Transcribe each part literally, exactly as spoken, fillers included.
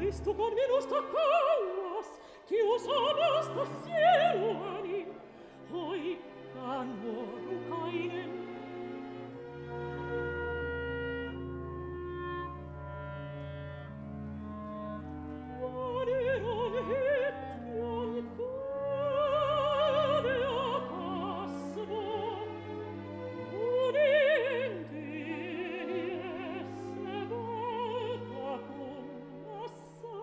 Cristo con minusta callas, chiusa sta sieluani, oi canurukainen. Vaderon hetjon kadea kasvo, unintiliesse valtakunnassa.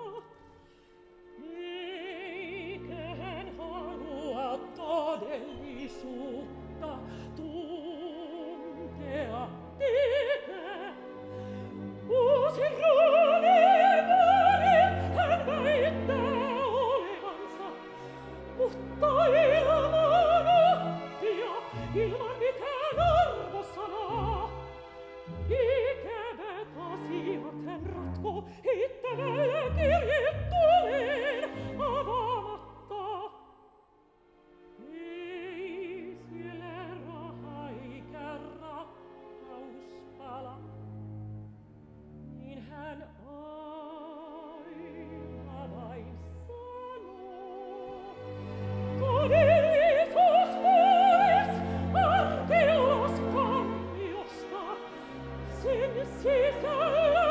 Eiköhän halua todellisuutta tuntea tekee. Uusi ruumiinvaari hän väittää olevansa, mutta ilman oppia, ilman mitään arvosanaa. Ikävät asiat hän ratkoo heittämällä kirjeet tuleen avaamatta. Ei siellä raha eikä rakkaus pala, niin hän aina vain sanoo. Todellisuus pois arkeos kammiosta, sen sisällä